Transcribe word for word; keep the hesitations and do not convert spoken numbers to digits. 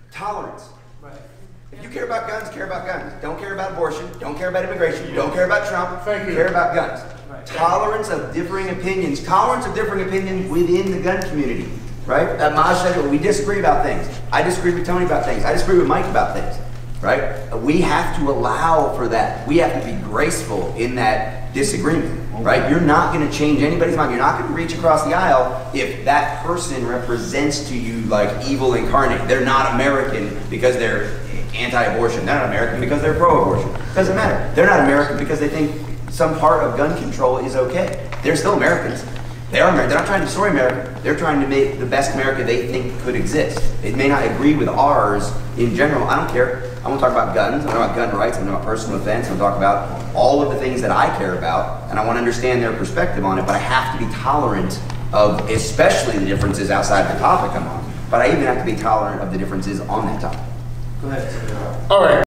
Tolerance. Right. If you care about guns, care about guns. Don't care about abortion. Don't care about immigration. Don't care about Trump. Thank you. Care about guns. Right. Tolerance of differing opinions. Tolerance of differing opinions within the gun community. Right? That Maj said, we disagree about things. I disagree with Tony about things. I disagree with Mike about things. Right? We have to allow for that. We have to be graceful in that disagreement. Right? You're not going to change anybody's mind. You're not going to reach across the aisle if that person represents to you like evil incarnate. They're not American because they're anti-abortion. They're not American because they're pro-abortion. Doesn't matter. They're not American because they think some part of gun control is okay. They're still Americans. They are American. They're not trying to destroy America. They're trying to make the best America they think could exist. It may not agree with ours in general. I don't care. I want to talk about guns. I want to talk about gun rights. I want to talk about personal defense. I want to talk about all of the things that I care about, and I want to understand their perspective on it, but I have to be tolerant of especially the differences outside the topic I'm on. But I even have to be tolerant of the differences on that topic. Go ahead. All right.